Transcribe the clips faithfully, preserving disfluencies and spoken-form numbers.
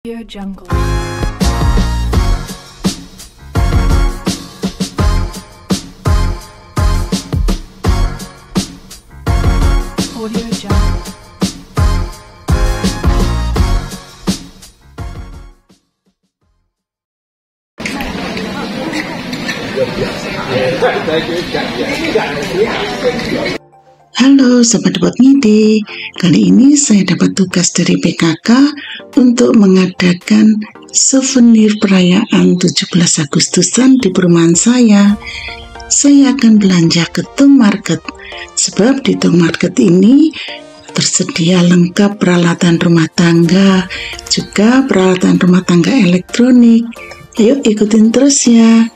Audio Jungle. Audio Jungle. Halo Sobat Buat Ngide, kali ini saya dapat tugas dari P K K untuk mengadakan souvenir perayaan tujuh belas Agustusan di perumahan saya. Saya akan belanja ke Tung Market, sebab di Tung Market ini tersedia lengkap peralatan rumah tangga, juga peralatan rumah tangga elektronik. Ayo ikutin terus ya.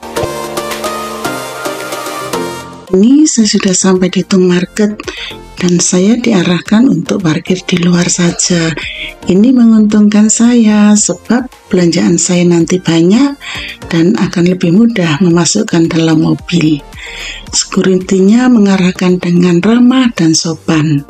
Ini saya sudah sampai di Tung Market dan saya diarahkan untuk parkir di luar saja. Ini menguntungkan saya sebab belanjaan saya nanti banyak dan akan lebih mudah memasukkan dalam mobil. Security-nya mengarahkan dengan ramah dan sopan.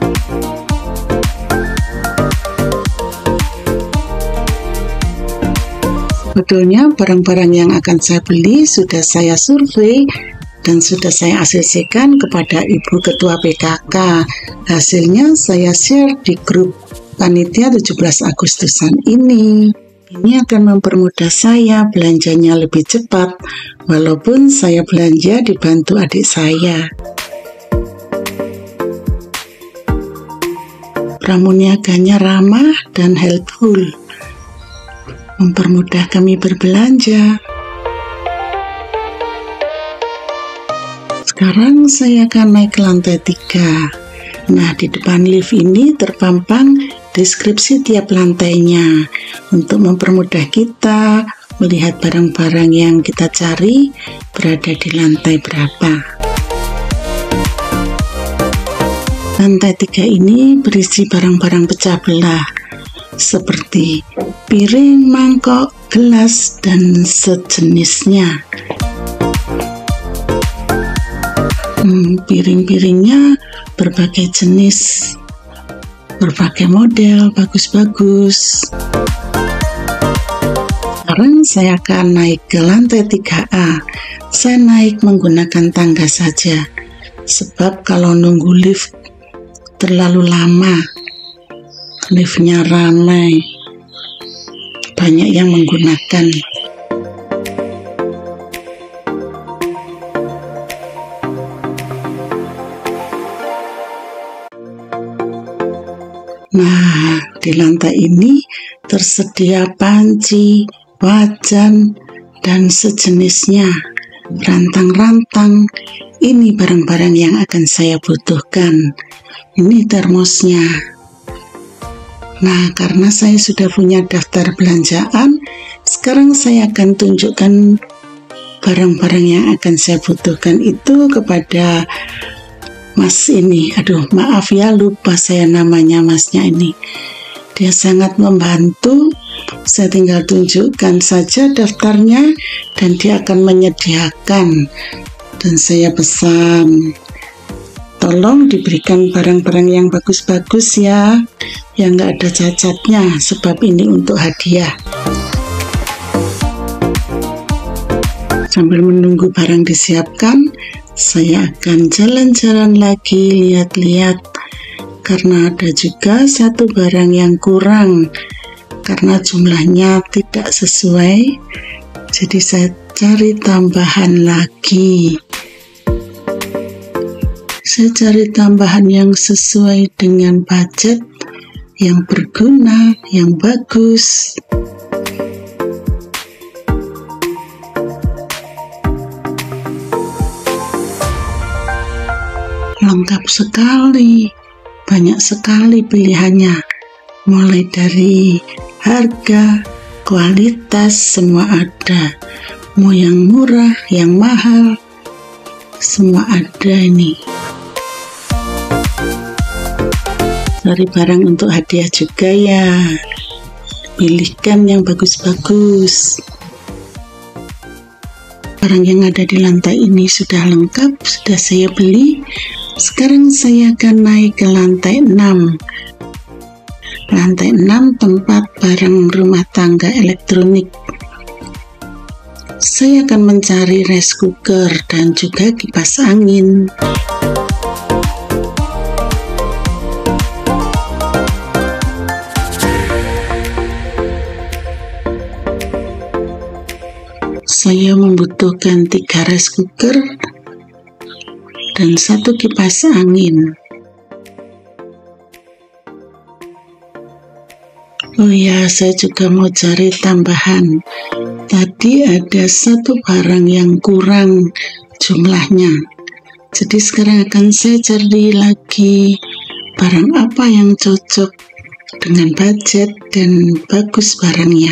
Sebetulnya barang-barang yang akan saya beli sudah saya survei dan sudah saya A C C-kan kepada Ibu Ketua P K K. Hasilnya saya share di grup panitia tujuh belas Agustusan ini. Ini akan mempermudah saya belanjanya lebih cepat, walaupun saya belanja dibantu adik saya. Pramuniaganya ramah dan helpful, mempermudah kami berbelanja. Sekarang saya akan naik ke lantai tiga. Nah, di depan lift ini terpampang deskripsi tiap lantainya untuk mempermudah kita melihat barang-barang yang kita cari berada di lantai berapa. Lantai tiga ini berisi barang-barang pecah belah seperti piring, mangkok, gelas, dan sejenisnya. Hmm, piring-piringnya berbagai jenis, berbagai model, bagus-bagus. Sekarang saya akan naik ke lantai tiga A. Saya naik menggunakan tangga saja, sebab kalau nunggu lift terlalu lama, liftnya ramai, banyak yang menggunakan. Nah, di lantai ini tersedia panci, wajan, dan sejenisnya, rantang-rantang. Ini barang-barang yang akan saya butuhkan. Ini termosnya. Nah, karena saya sudah punya daftar belanjaan, sekarang saya akan tunjukkan barang-barang yang akan saya butuhkan itu kepada Mas ini. Aduh, maaf ya, lupa saya namanya masnya ini. Dia sangat membantu. Saya tinggal tunjukkan saja daftarnya dan dia akan menyediakan. Dan saya pesan, tolong diberikan barang-barang yang bagus-bagus ya, yang nggak ada cacatnya, sebab ini untuk hadiah. Sambil menunggu barang disiapkan, saya akan jalan-jalan lagi, lihat-lihat, karena ada juga satu barang yang kurang, karena jumlahnya tidak sesuai, jadi saya cari tambahan lagi. Saya cari tambahan yang sesuai dengan budget, yang berguna, yang bagus. Lengkap sekali, banyak sekali pilihannya, mulai dari harga, kualitas, semua ada. Mau yang murah, yang mahal, semua ada ini. Cari barang untuk hadiah juga ya, pilihkan yang bagus-bagus. Barang yang ada di lantai ini sudah lengkap, sudah saya beli. Sekarang saya akan naik ke lantai enam. lantai enam tempat barang rumah tangga elektronik. Saya akan mencari rice cooker dan juga kipas angin. Saya membutuhkan tiga rice cooker dan satu kipas angin. Oh ya, saya juga mau cari tambahan. Tadi ada satu barang yang kurang jumlahnya. Jadi sekarang akan saya cari lagi barang apa yang cocok dengan budget dan bagus barangnya.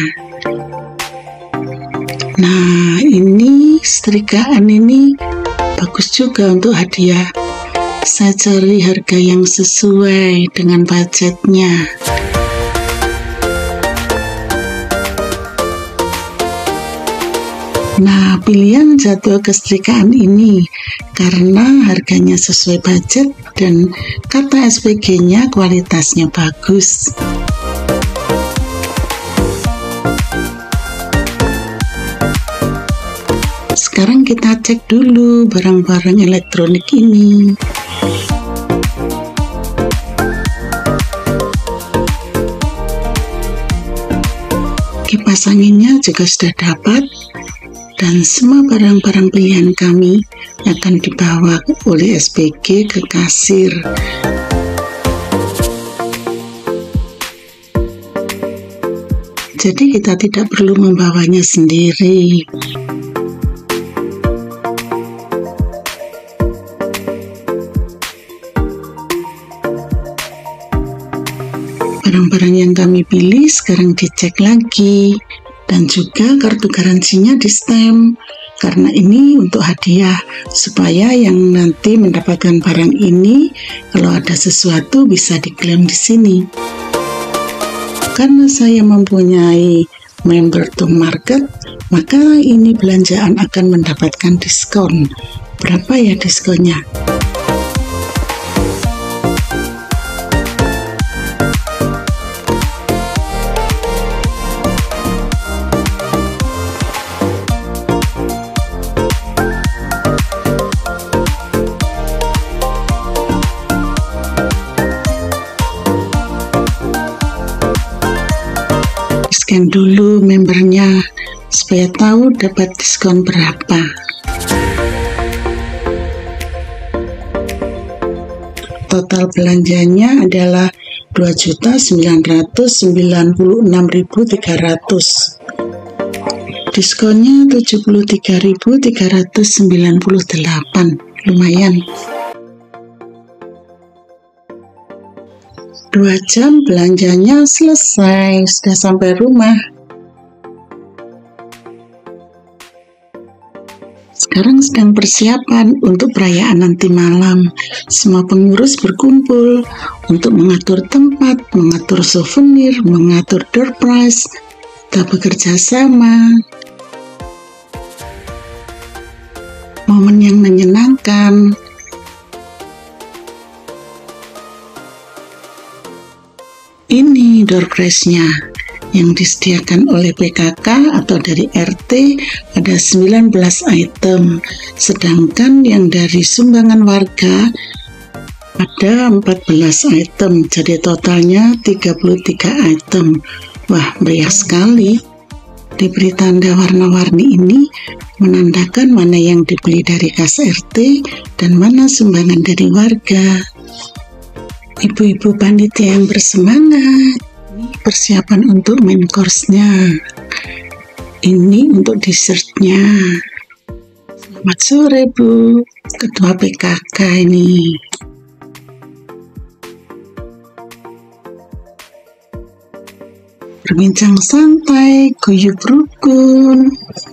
Nah, ini setrikaan ini bagus juga untuk hadiah. Saya cari harga yang sesuai dengan budgetnya. Nah, pilihan jatuh ke setrikaan ini karena harganya sesuai budget dan kata S P G-nya kualitasnya bagus. Sekarang kita cek dulu barang-barang elektronik ini. Kipas anginnya juga sudah dapat. Dan semua barang-barang pilihan kami akan dibawa oleh S P G ke kasir. Jadi kita tidak perlu membawanya sendiri. Barang-barang yang kami pilih sekarang dicek lagi. Dan juga kartu garansinya di stem karena ini untuk hadiah supaya yang nanti mendapatkan barang ini kalau ada sesuatu bisa diklaim di sini. Karena saya mempunyai member to market, maka ini belanjaan akan mendapatkan diskon. Berapa ya diskonnya? Scan dulu membernya supaya tahu dapat diskon berapa. Total belanjanya adalah dua juta sembilan ratus sembilan puluh enam ribu tiga ratus. Diskonnya tujuh puluh tiga ribu tiga ratus sembilan puluh delapan. Lumayan. Dua jam belanjanya selesai, sudah sampai rumah. Sekarang sedang persiapan untuk perayaan nanti malam. Semua pengurus berkumpul untuk mengatur tempat, mengatur souvenir, mengatur door prize. Kita bekerja sama. Momen yang menyenangkan. Ini door prize-nya yang disediakan oleh P K K atau dari R T ada sembilan belas item, sedangkan yang dari sumbangan warga ada empat belas item, jadi totalnya tiga puluh tiga item. Wah, meriah sekali. Diberi tanda warna-warni ini menandakan mana yang dibeli dari kas R T dan mana sumbangan dari warga. Ibu-ibu panitia yang bersemangat. Ini persiapan untuk main course-nya. Ini untuk dessertnya. Selamat sore, Bu. Ketua P K K ini. Berbincang santai, guyub rukun.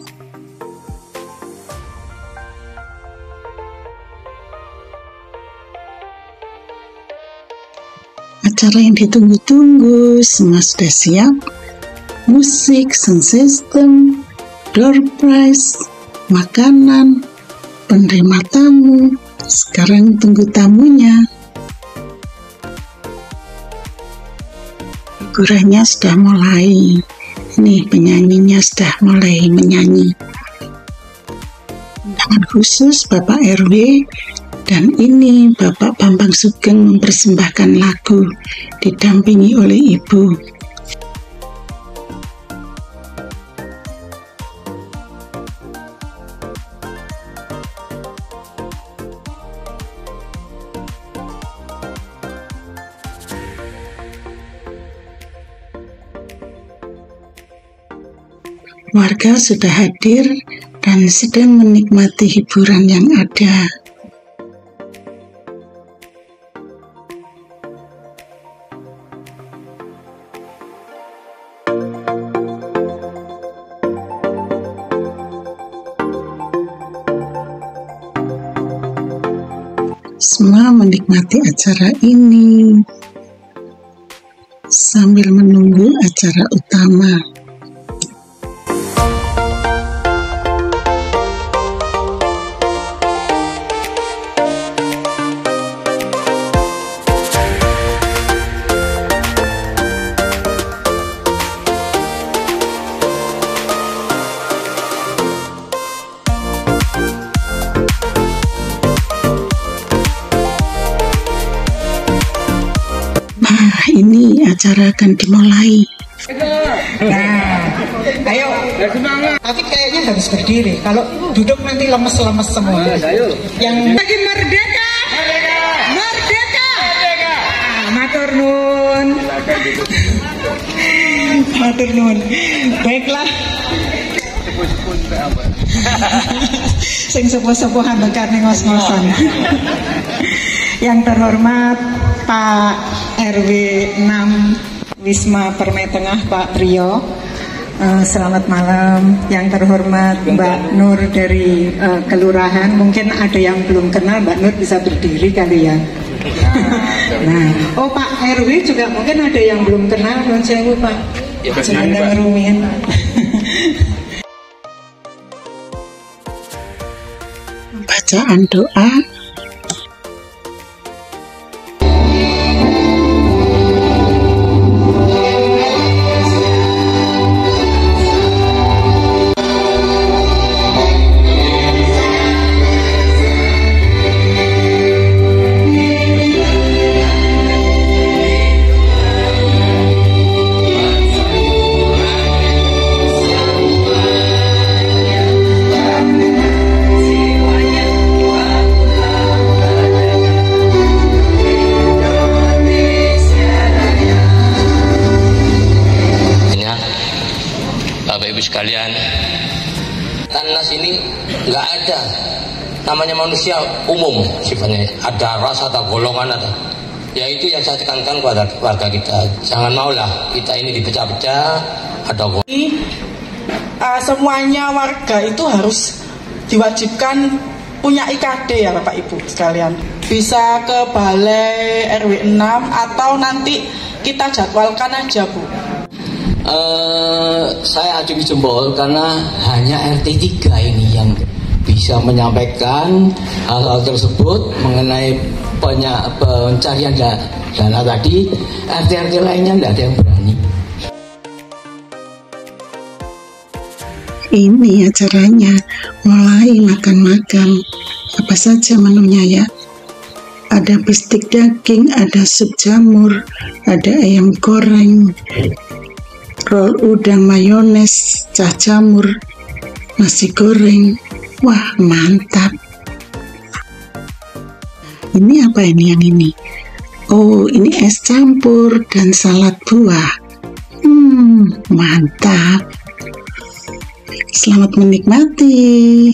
Acara yang ditunggu-tunggu semua sudah siap. Musik, sound system, door prize, makanan, penerima tamu. Sekarang tunggu tamunya. hiburannya sudah mulai. Nih penyanyinya sudah mulai menyanyi. Undangan khusus Bapak R W dan ini Bapak Bambang Sugeng mempersembahkan lagu didampingi oleh Ibu. Warga sudah hadir dan sedang menikmati hiburan yang ada. Semua menikmati acara ini sambil menunggu acara utama. Nah, ini acara akan dimulai. Nah, ayo, tapi kayaknya harus berdiri. Kalau duduk nanti lemes-lemes semua. Yang lagi merdeka, merdeka, merdeka. Ah, matur nun, matur nun. Baiklah. Sing sepuh-sepuhan bekat ning ngos-ngosan. Yang terhormat Pak R W enam Wisma Permai Tengah Pak Priyo, uh, selamat malam. Yang terhormat Mbak Nur dari uh, Kelurahan, mungkin ada yang belum kenal Mbak Nur, bisa berdiri kali ya. Nah, oh Pak R W juga mungkin ada yang belum kenal, non sewu Pak. Jangan ngerumin. Bacaan doa. Bapak Ibu sekalian, Tannas ini nggak ada namanya manusia umum sifatnya, ada ras atau golongan atau ya itu yang saya tekankan kepada warga kita, jangan maulah kita ini dipecah-pecah ada golongan. Uh, semuanya warga itu harus diwajibkan punya I K D ya Bapak Ibu sekalian, bisa ke balai R W enam atau nanti kita jadwalkan aja Bu. Uh, saya acungi jempol karena hanya R T tiga ini yang bisa menyampaikan hal-hal tersebut mengenai penyak, pencarian dana tadi. R T R T lainnya tidak ada yang berani. Ini acaranya mulai makan-makan. Apa saja menunya ya? Ada bistik daging, ada sup jamur, ada ayam goreng, rol udang mayones, cah jamur, nasi goreng. Wah, mantap. Ini apa ini yang ini? Oh, ini es campur dan salad buah. Hmm, mantap. Selamat menikmati.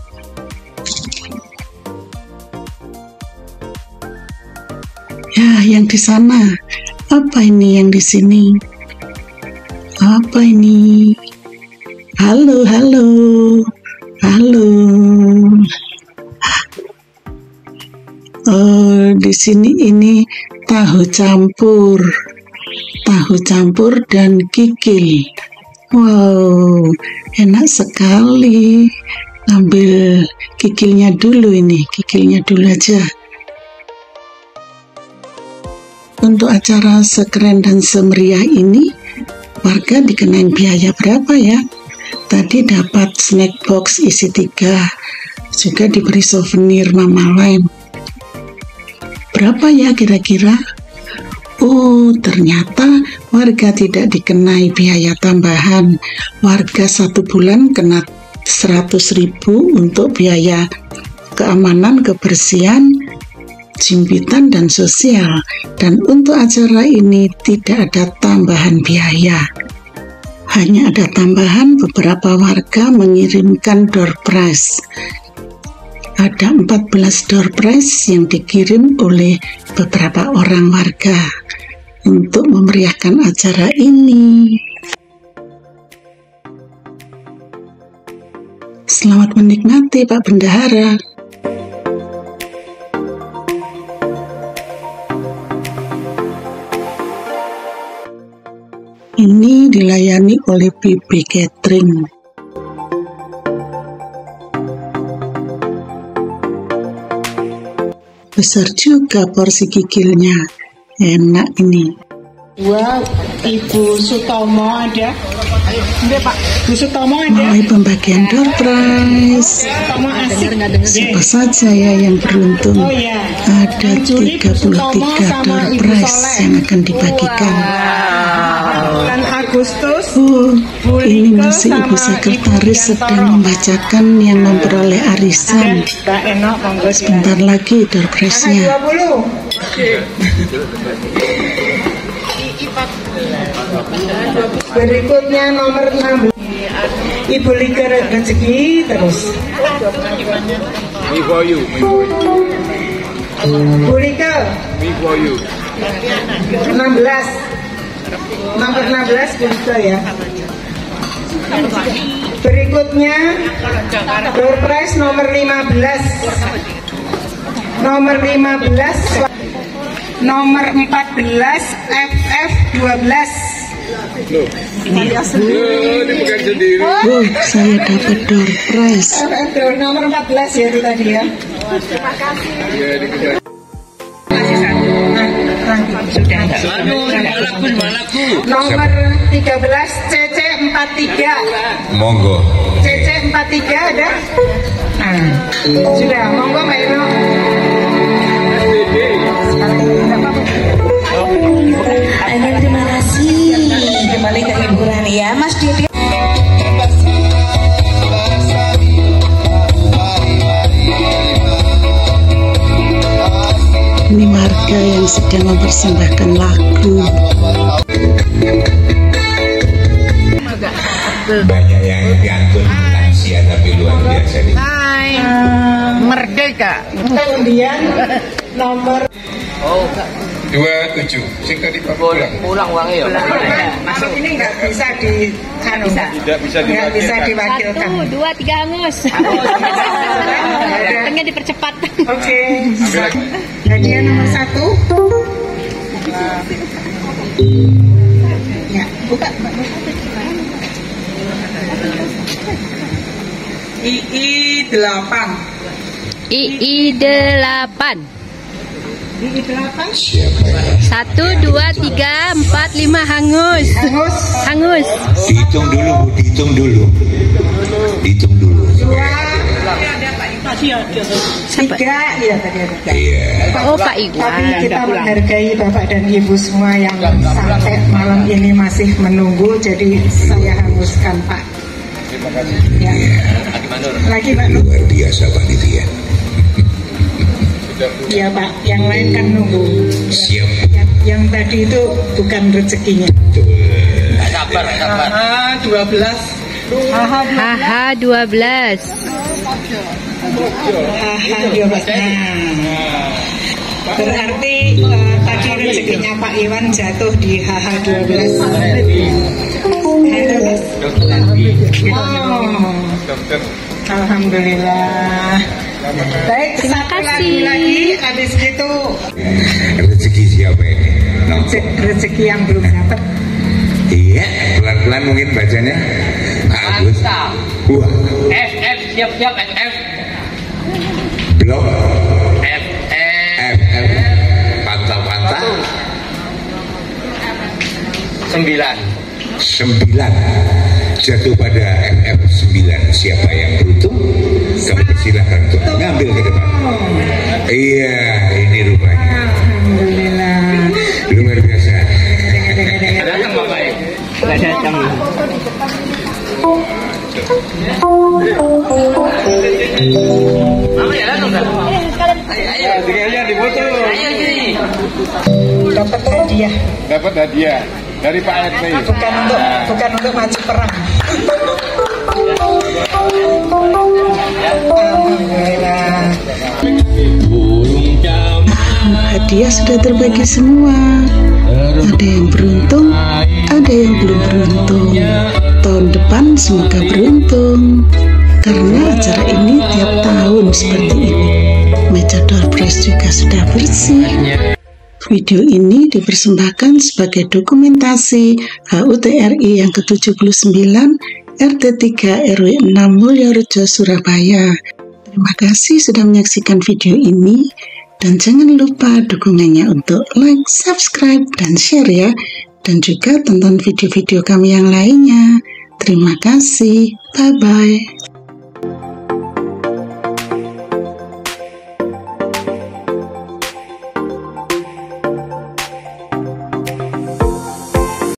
Ya, yang di sana. Apa ini yang di sini? Apa ini? Halo, halo, halo. Oh, di sini ini tahu campur, tahu campur dan kikil. Wow, enak sekali. Ambil kikilnya dulu ini, kikilnya dulu aja. untuk acara sekeren dan semeriah ini, warga dikenain biaya berapa ya? Tadi dapat snack box isi tiga, juga diberi souvenir Mama Lem. Berapa ya kira-kira? Oh, ternyata warga tidak dikenai biaya tambahan. Warga satu bulan kena seratus ribu untuk biaya keamanan, kebersihan, jimpitan, dan sosial. Dan untuk acara ini tidak ada tambahan biaya. Hanya ada tambahan beberapa warga mengirimkan door prize. Ada empat belas door prize yang dikirim oleh beberapa orang warga untuk memeriahkan acara ini. Selamat menikmati, Pak Bendahara. Ini dilayani oleh B B Catering. Besar juga porsi kikilnya, enak ini. Dua, Ibu Sutomo ada? Enggak Pak, Bu Sutomo ada? Mulai pembagian door prize. Sutomo asik. Siapa saja ya yang beruntung? Oh ya. Ada tiga puluh tiga door prize yang akan dibagikan. Dan Agustus. Oh, ini masih Ibu Sekretaris sedang membacakan yang memperoleh arisan. Mbak Enok, monggo. Sebentar lagi door prize-nya. dua puluh. Berikutnya nomor enam belas. Ibu Lika rezeki terus. Me for you, me for you, Bu Lika. me for you. enam belas. Nomor enam belas Bu Lika ya. Berikutnya door prize nomor lima belas. Nomor lima belas. Nomor empat belas F F dua belas. No. Ini bukan sendiri. Oh, saya dapat door prize. F F nomor empat belas ya itu tadi ya. Ya, dikejar. Sudah. Nomor tiga belas C C empat tiga. Monggo. C C empat tiga ada? Nah, sudah, monggo Mbak Eno. Amin, terima kasih. Kembali ke hiburan ya, Mas Dede. Ini warga yang sedang mempersembahkan lagu. Banyak yang diangkut lansia tapi luar biasa nih. Hai. Merdeka. Kemudian nomor Dua tujuh. Sing tadi Pak pulang. Pulang uangnya ya. masuk ini nggak bisa di anu, Tidak bisa nggak bisa diwakilkan. diwakilkan. Satu, dua, tiga, hangus. Tengah dipercepat. Oke. Ambil lagi. Hadiah nomor satu. Ya, buka. I I delapan. I I delapan. I I delapan. Siapa ya? Satu, dua, tiga, empat, lima, hangus. Hangus. Hangus. Dihitung dulu, Bu. Dihitung dulu. Dihitung dulu. Dua. Siapa? Tiga. Iya tadi ada. Iya. Oh, Pak Iwan. Tapi kita menghargai Bapak dan Ibu semua yang sampai malam ini masih menunggu, jadi saya hanguskan Pak. Terima kasih. Ya. Lagi Pak Nur. Luar biasa panitia. Iya Pak, yang lain kan nunggu. Siap. Yang, yang tadi itu bukan rezekinya. Sabar, sabar. Ah, dua belas. Haha dua belas. Haha, dua belas. Nah, berarti uh, tadi rezekinya Pak Iwan jatuh di H H dua belas. Oh, Dokter. alhamdulillah. Baik, Terima satu kasih. lagu lagi. Habis itu Rezeki siapa ini? Nomor. rezeki, rezeki yang belum dapat. Iya, pelan-pelan mungkin bacanya. Agus. Mantap. Wah, F F siap siap F F. blok F F. F F. Pantau-pantau. sembilan. Sembilan jatuh pada F F sembilan. Siapa yang beruntung? Kami persilahkan untuk ngambil ke depan. Iya, ini rupanya. Alhamdulillah. Luar biasa. Datang Bapak ya? Nggak datang. Mama ya datang kan? Ayo, ayo. Sekalian difoto. Ayo sini. Dapat hadiah. Dapat hadiah dari Pak R T. Bukan untuk bukan untuk maju perang. Alhamdulillah. Hadiah sudah terbagi semua. Ada yang beruntung, ada yang belum beruntung. Tahun depan semoga beruntung. Karena acara ini tiap tahun seperti ini. Meja door prize juga sudah bersih. Video ini dipersembahkan sebagai dokumentasi H U T R I yang ke tujuh puluh sembilan R T tiga R W enam Mulyorejo, Surabaya. Terima kasih sudah menyaksikan video ini. Dan jangan lupa dukungannya untuk like, subscribe, dan share ya. Dan juga tonton video-video kami yang lainnya. Terima kasih. Bye-bye.